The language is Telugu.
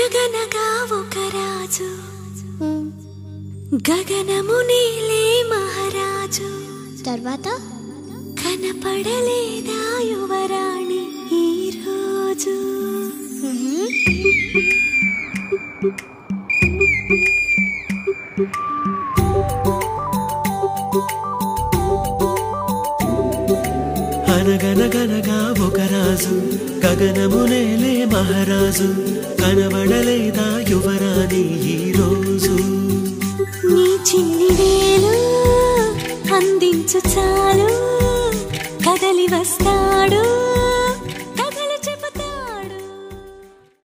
అనగనగా ఒక రాజు గగనము నీలే మహారాజు తర్వాత కనపడలేదా యువరాణి ఈ రోజు అనగనగనగా ఒక రాజు గగనము నేలే మహారాజు కనబడలేదా యువరాణి ఈ రోజు నీ చిన్ని వేలు అందించు చాలు కదలి వస్తాడు